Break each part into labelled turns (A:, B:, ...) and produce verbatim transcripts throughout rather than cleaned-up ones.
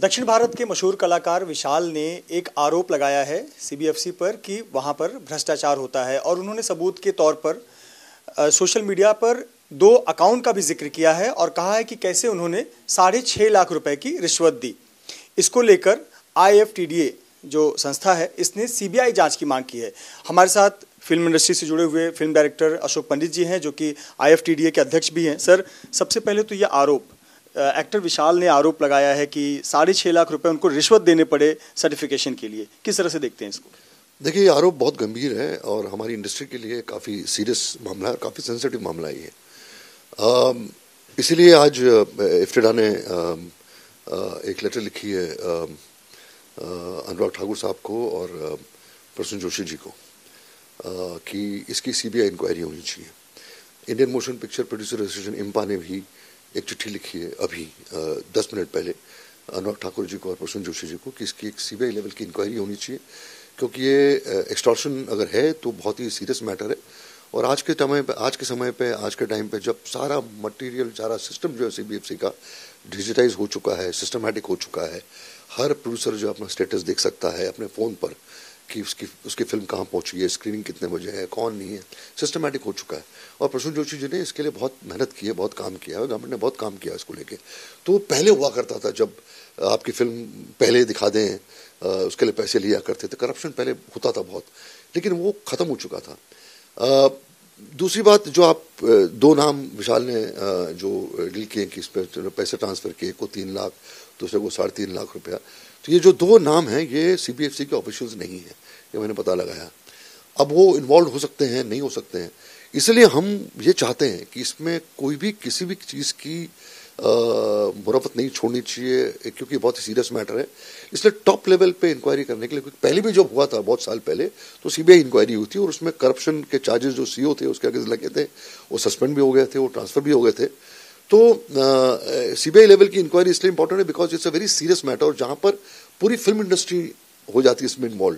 A: दक्षिण भारत के मशहूर कलाकार विशाल ने एक आरोप लगाया है सीबीएफसी पर कि वहां पर भ्रष्टाचार होता है और उन्होंने सबूत के तौर पर आ, सोशल मीडिया पर दो अकाउंट का भी जिक्र किया है और कहा है कि कैसे उन्होंने साढ़े छः लाख रुपए की रिश्वत दी। इसको लेकर I F T D A जो संस्था है इसने सीबीआई जांच की मांग की है। हमारे साथ फिल्म इंडस्ट्री से जुड़े हुए फिल्म डायरेक्टर अशोक पंडित जी हैं जो कि I F T D A के अध्यक्ष भी हैं। सर, सबसे पहले तो ये आरोप एक्टर विशाल ने आरोप लगाया है कि साढ़े छः लाख रुपए उनको रिश्वत देने पड़े सर्टिफिकेशन के लिए, किस तरह से देखते हैं इसको?
B: देखिए, ये आरोप बहुत गंभीर है और हमारी इंडस्ट्री के लिए काफ़ी सीरियस मामला है, काफ़ी सेंसिटिव मामला है ये। इसीलिए आज इफ्तिडा ने आ, आ, एक लेटर लिखी है अनुराग ठाकुर साहब को और प्रसून जोशी जी को आ, कि इसकी सीबीआई इंक्वायरी होनी चाहिए। Indian motion picture producer association IMPPA ने भी एक चिट्ठी लिखी है अभी आ, दस मिनट पहले अनुराग ठाकुर जी को और प्रसून जोशी जी को कि इसकी एक सीबीआई लेवल की इंक्वायरी होनी चाहिए, क्योंकि ये एक्सटॉर्शन अगर है तो बहुत ही सीरियस मैटर है। और आज के समय पे आज के समय पे आज के टाइम पे जब सारा मटेरियल, सारा सिस्टम जो है सीबीएफसी का डिजिटाइज हो चुका है, सिस्टमैटिक हो चुका है, हर प्रोड्यूसर जो अपना स्टेटस देख सकता है अपने फ़ोन पर कि उसकी उसकी फिल्म कहाँ पहुंची है, स्क्रीनिंग कितने बजे है, कौन नहीं है, सिस्टमैटिक हो चुका है। और प्रसून जोशी जी ने इसके लिए बहुत मेहनत की है, बहुत काम किया है, गवर्नमेंट ने बहुत काम किया इसको लेके। तो पहले हुआ करता था जब आपकी फिल्म पहले दिखा दें, उसके लिए पैसे लिया करते थे, करप्शन पहले होता था बहुत, लेकिन वो ख़त्म हो चुका था। दूसरी बात, जो आप दो नाम विशाल ने जो डील किए कि इस पर पैसे ट्रांसफ़र किए, को तीन लाख दूसरे को साढ़े तीन लाख रुपया, तो ये जो दो नाम हैं ये सीबीएफसी के ऑफिशियल्स नहीं है, ये मैंने पता लगाया। अब वो इन्वॉल्व हो सकते हैं, नहीं हो सकते हैं, इसलिए हम ये चाहते हैं कि इसमें कोई भी किसी भी चीज़ की मुरफ़त नहीं छोड़नी चाहिए, क्योंकि बहुत ही सीरियस मैटर है। इसलिए टॉप लेवल पे इंक्वायरी करने के लिए, क्योंकि पहले भी जब हुआ था बहुत साल पहले तो सीबीआई इंक्वायरी हुई थी और उसमें करप्शन के चार्जेस जो सीओ थे उसके आगे लगे थे, वो सस्पेंड भी हो गए थे, वो ट्रांसफ़र भी हो गए थे। तो सीबीआई लेवल की इंक्वायरी इसलिए इंपॉर्टेंट है because it's a very serious matter, और जहाँ पर पूरी फिल्म इंडस्ट्री हो जाती है इसमें इन्वॉल्व।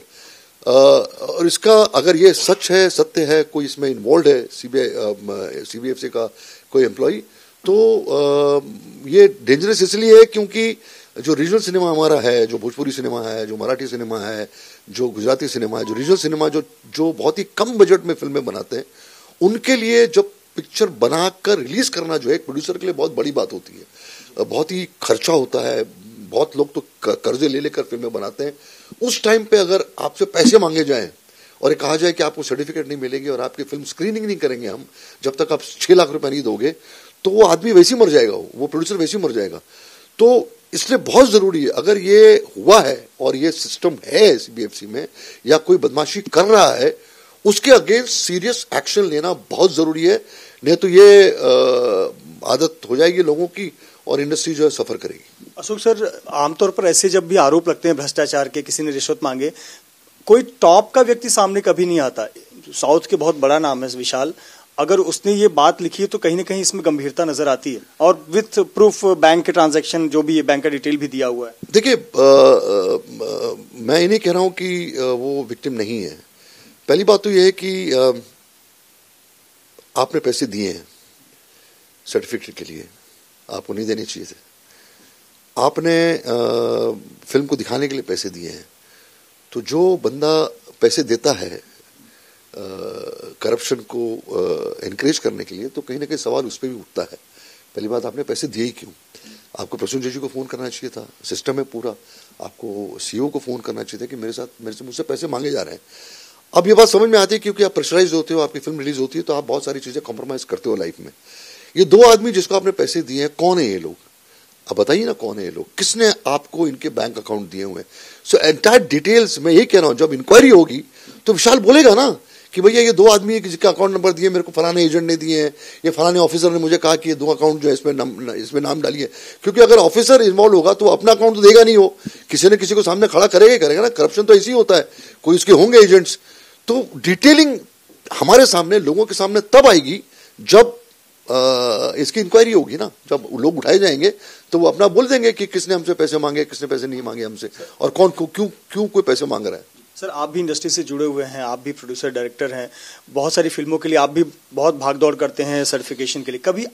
B: और इसका अगर ये सच है, सत्य है, कोई इसमें इन्वॉल्व है सीबीआई सीबीएफसी का कोई एम्प्लॉय, तो आ, ये डेंजरस इसलिए है क्योंकि जो रीजनल सिनेमा हमारा है, जो भोजपुरी सिनेमा है, जो मराठी सिनेमा है, जो गुजराती सिनेमा है, जो रीजनल सिनेमा जो जो बहुत ही कम बजट में फिल्में बनाते हैं, उनके लिए जब पिक्चर बनाकर रिलीज करना जो है एक प्रोड्यूसर के लिए बहुत बड़ी बात होती है, बहुत ही खर्चा होता है, बहुत लोग तो कर्जे ले लेकर फिल्में बनाते हैं। उस टाइम पे अगर आपसे पैसे मांगे जाएं और ये कहा जाए कि आपको सर्टिफिकेट नहीं मिलेगी और आपकी फिल्म स्क्रीनिंग नहीं करेंगे हम जब तक आप छह लाख रुपए नहीं दोगे, तो वो आदमी वैसे ही मर जाएगा, वो प्रोड्यूसर वैसे ही मर जाएगा। तो इसलिए बहुत जरूरी है, अगर ये हुआ है और ये सिस्टम है सीबीएफसी में या कोई बदमाशी कर रहा है, उसके अगेंस्ट सीरियस एक्शन लेना बहुत जरूरी है, नहीं तो ये आ, आदत हो जाएगी लोगों की और इंडस्ट्री जो है सफर करेगी।
A: अशोक सर, आमतौर पर ऐसे जब भी आरोप लगते हैं भ्रष्टाचार के, किसी ने रिश्वत मांगे, कोई टॉप का व्यक्ति सामने कभी नहीं आता। साउथ के बहुत बड़ा नाम है विशाल, अगर उसने ये बात लिखी है तो कहीं ना कहीं इसमें गंभीरता नजर आती है, और विथ प्रूफ बैंक के ट्रांजैक्शन जो भी है, बैंक का डिटेल भी दिया हुआ है।
B: देखिए, मैं ये नहीं कह रहा हूं कि आ, वो विक्टिम नहीं है। पहली बात तो ये है कि आ, आपने पैसे दिए हैं सर्टिफिकेट के लिए, आपको नहीं देने चाहिए थे। आपने आ, फिल्म को दिखाने के लिए पैसे दिए हैं, तो जो बंदा पैसे देता है करप्शन uh, को एनकरेज uh, करने के लिए, तो कहीं ना कहीं सवाल उस पर भी उठता है। पहली बात, आपने पैसे दिए ही क्यों? आपको प्रसून जोशी को फ़ोन करना चाहिए था, सिस्टम है पूरा, आपको सीईओ को फ़ोन करना चाहिए था कि मेरे साथ मेरे से मुझसे पैसे मांगे जा रहे हैं। अब ये बात समझ में आती है क्योंकि आप प्रेशराइज होते हो, आपकी फिल्म रिलीज होती है तो आप बहुत सारी चीज़ें कॉम्प्रोमाइज़ करते हो लाइफ में। ये दो आदमी जिसको आपने पैसे दिए हैं, कौन है ये लोग? अब बताइए ना, कौन है ये लोग, किसने आपको इनके बैंक अकाउंट दिए हुए हैं? सो एंटायर डिटेल्स मैं यही कह रहा हूँ, जब इंक्वायरी होगी तो विशाल बोलेगा ना कि भैया ये दो आदमी है जिसका अकाउंट नंबर दिए, मेरे को फलाने एजेंट ने दिए हैं, ये फलाने ऑफिसर ने मुझे कहा कि ये दो अकाउंट जो है इसमें नाम इसमें नाम डालिए। क्योंकि अगर ऑफिसर इन्वॉल्व होगा तो अपना अकाउंट तो देगा नहीं, हो किसी न किसी को सामने खड़ा करेगा ही करेगा ना। करप्शन तो ऐसे ही होता है, कोई उसके होंगे एजेंट्स। तो डिटेलिंग हमारे सामने, लोगों के सामने तब आएगी जब आ, इसकी इंक्वायरी होगी ना, जब लोग उठाए जाएंगे तो वो अपना बोल देंगे कि किसने हमसे पैसे मांगे, किसने पैसे नहीं मांगे हमसे, और कौन क्यों क्यों कोई पैसे मांग रहा है।
A: सर, आप भी इंडस्ट्री से जुड़े हुए हैं, आप भी प्रोड्यूसर डायरेक्टर हैं, बहुत सारी फिल्मों के लिए आप भी बहुत भाग दौड़ करते हैं सर्टिफिकेशन के लिए। कभी आप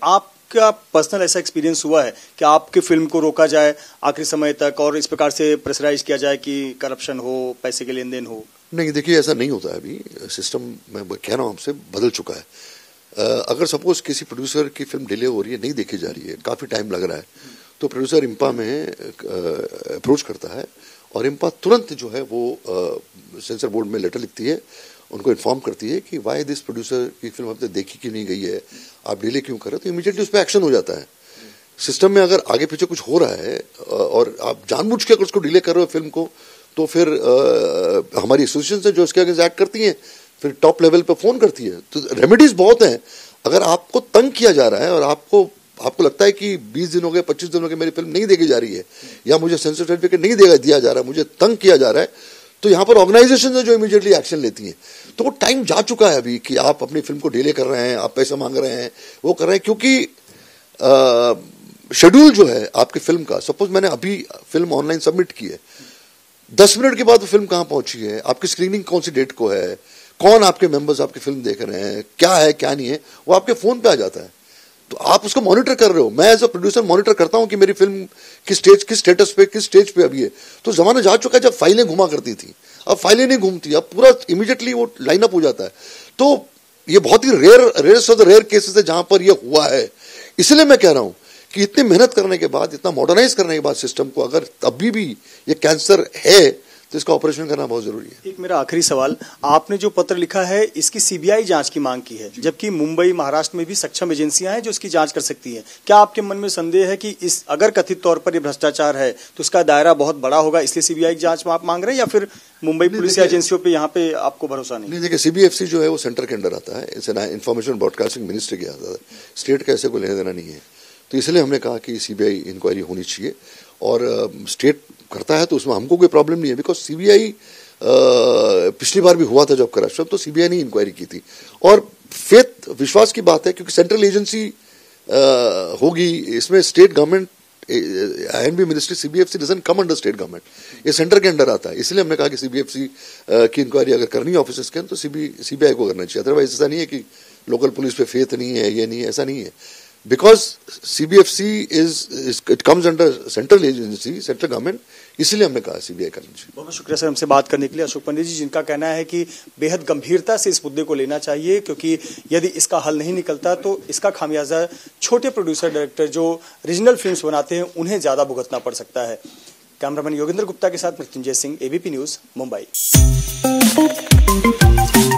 A: आपका पर्सनल ऐसा एक्सपीरियंस हुआ है कि आपके फिल्म को रोका जाए आखिरी समय तक और इस प्रकार से प्रेशराइज किया जाए कि करप्शन हो, पैसे के लेन देन हो?
B: नहीं, देखिए ऐसा नहीं होता है। अभी सिस्टम मैं कह रहा हूँ आपसे बदल चुका है। अगर सपोज किसी प्रोड्यूसर की फिल्म डिले हो रही है, नहीं देखी जा रही है, काफ़ी टाइम लग रहा है, तो प्रोड्यूसर इम्पा में अप्रोच करता है और इम्पा तुरंत जो है वो सेंसर बोर्ड में लेटर लिखती है, उनको इन्फॉर्म करती है कि वाई दिस प्रोड्यूसर की फिल्म अब तक देखी क्यों नहीं गई है, आप डिले क्यों कर रहे हो, तो इमीडिएटली उस पर एक्शन हो जाता है। सिस्टम में अगर आगे पीछे कुछ हो रहा है और आप जानबूझ के अगर उसको डिले कर रहे हो फिल्म को, तो फिर आ, हमारी एसोसिएशन से जो इसके अगेंस्ट एक्ट करती हैं, फिर टॉप लेवल पे फोन करती है। तो रेमेडीज बहुत हैं। अगर आपको तंग किया जा रहा है और आपको आपको लगता है कि बीस दिन हो गए, पच्चीस दिन हो गए, मेरी फिल्म नहीं देखी जा रही है या मुझे सेंसर सर्टिफिकेट नहीं देगा दिया जा रहा है, मुझे तंग किया जा रहा है, तो यहाँ पर ऑर्गेनाइजेशन है जो इमीडिएटली एक्शन लेती हैं। तो वो टाइम जा चुका है अभी कि आप अपनी फिल्म को डिले कर रहे हैं, आप पैसे मांग रहे हैं, वो कर रहे हैं, क्योंकि शेड्यूल जो है आपकी फिल्म का, सपोज मैंने अभी फिल्म ऑनलाइन सबमिट की है, दस मिनट के बाद वो फिल्म कहाँ पहुंची है, आपकी स्क्रीनिंग कौन सी डेट को है, कौन आपके मेंबर्स आपकी फिल्म देख रहे हैं, क्या है क्या नहीं है, वो आपके फोन पे आ जाता है। तो आप उसको मॉनिटर कर रहे हो। मैं एज अ प्रोड्यूसर मॉनिटर करता हूं कि मेरी फिल्म किस स्टेज किस स्टेटस पे किस स्टेज पे अभी है। तो जमाना जा चुका है जब फाइलें घुमा करती थी, अब फाइलें नहीं घूमती, अब पूरा इमीडिएटली वो लाइन अप हो जाता है। तो ये बहुत ही rare rarest of the rare cases है जहां पर ये हुआ है। इसलिए मैं कह रहा हूं कि इतनी मेहनत करने के बाद, इतना मॉडर्नाइज करने के बाद सिस्टम को, अगर अभी भी ये कैंसर है तो इसका ऑपरेशन करना बहुत जरूरी है।
A: एक मेरा आखिरी सवाल, आपने जो पत्र लिखा है इसकी सीबीआई जांच की मांग की है, जबकि मुंबई महाराष्ट्र में भी सक्षम एजेंसियां हैं जो इसकी जांच कर सकती हैं। क्या आपके मन में संदेह है कि इस अगर कथित तौर पर ये भ्रष्टाचार है तो इसका दायरा बहुत बड़ा होगा, इसलिए सीबीआई जांच में आप मांग रहे हैं, या फिर मुंबई पुलिस एजेंसियों पे यहाँ पे आपको भरोसा नहीं?
B: नहीं, देखिए सीबीएफसी जो है वो सेंटर के अंडर आता है, इसे इन्फॉर्मेशन ब्रॉडकास्टिंग मिनिस्ट्री के आता है, स्टेट का ऐसे कोई लेना देना नहीं है। तो इसलिए हमने कहा कि सीबीआई इंक्वायरी होनी चाहिए और स्टेट करता है तो उसमें हमको कोई प्रॉब्लम नहीं है, बिकॉज सीबीआई पिछली बार भी हुआ था जब करप्शन, तो सीबीआई ने इंक्वायरी की थी। और फेथ विश्वास की बात है क्योंकि सेंट्रल एजेंसी होगी, इसमें state government I and B ministry CBFC doesn't come under state government, ये सेंटर के अंडर आता है। इसलिए हमने कहा कि सीबीएफसी की इंक्वायरी अगर करनी है ऑफिसर्स के तो सीबीआई को करना चाहिए। अदरवाइज ऐसा नहीं है कि लोकल पुलिस पे फेथ नहीं है, ये नहीं है, ऐसा नहीं है। Because C B F C is, is it comes under central agency, central government, इसीलिए हमने कहा सीबीआई करनी चाहिए।
A: बहुत शुक्रिया सर हमसे बात करने के लिए। अशोक पंडित जी, जिनका कहना है कि बेहद गंभीरता से इस मुद्दे को लेना चाहिए, क्योंकि यदि इसका हल नहीं निकलता तो इसका खामियाजा छोटे प्रोड्यूसर डायरेक्टर जो रीजनल फिल्म्स बनाते हैं उन्हें ज्यादा भुगतना पड़ सकता है। कैमरामैन योगेंद्र गुप्ता के साथ मृत्युंजय सिंह, एबीपी न्यूज, मुंबई।